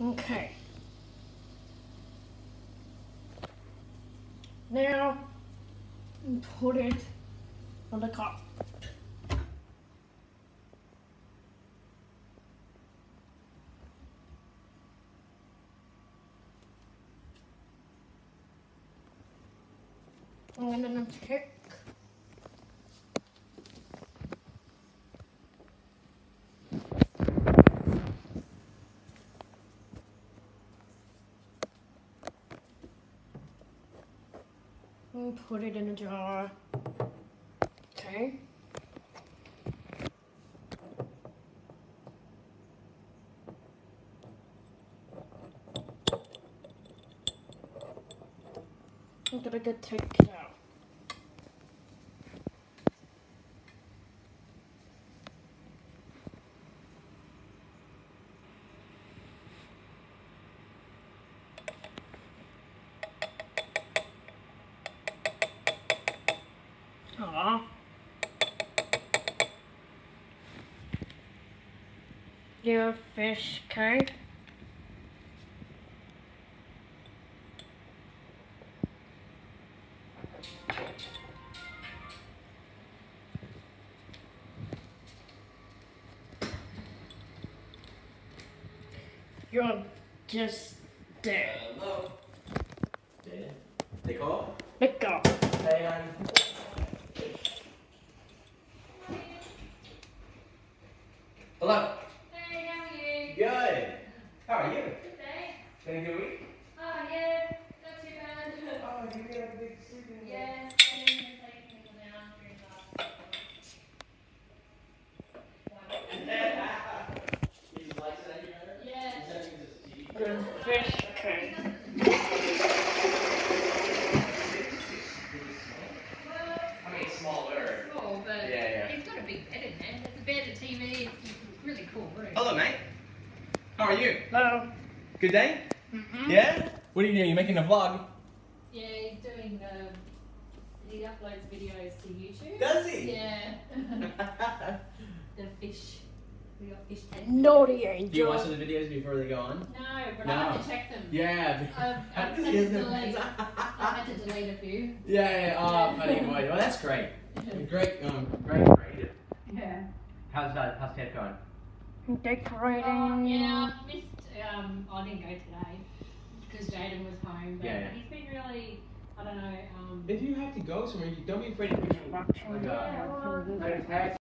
Okay. Now, put it on the cup. And then take and put it in a jar. Okay. I'm gonna go take it out. Aww. Your fish, okay? You're just dead. Hello. Dead. Take off. Let go. Hey, hon. Hello. Hey, how are you? Good. How are you? Good day. Been a good week? Oh, yeah, not too bad. Oh, you got a big sleeping. Yeah, I'm in the sleep people down during He just likes it at you better? Yeah. He's having this tea. Good fish, okay. Well, I mean, smaller. small, but Yeah. it's got a big bed in there. There's a bed, a TV, it's a really cool room. Hello, mate. How are you? Hello. Good day? Yeah? What are you doing? You making a vlog? Yeah, he's doing he uploads videos to YouTube. Does he? Yeah. The fish. We got fish tank. Naughty angel. Do you watch the videos before they go on? No, but No. I have to check them. Yeah. I've had to delete. I had to delete a few. Yeah. Oh, funny boy. Well, that's great. Great. Great creative. Yeah. How's Ted going? Decorating. Oh, yeah, I missed. I didn't go today because Jaden was home. But Yeah. he's been really. I don't know. If you have to go somewhere, you don't be afraid to put your Watching. Yeah, well,